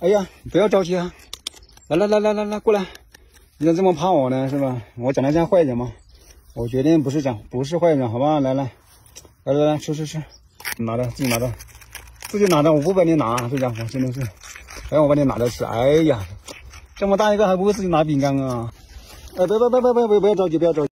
哎呀，不要着急啊！来，过来！你咋这么怕我呢？是吧？我长得像坏人吗？我决定不是坏人，好吧？来，吃，拿着，自己拿着，我不帮你拿，这家伙真的是，哎，我帮你拿着吃。哎呀，这么大一个还不会自己拿饼干啊！不要着急，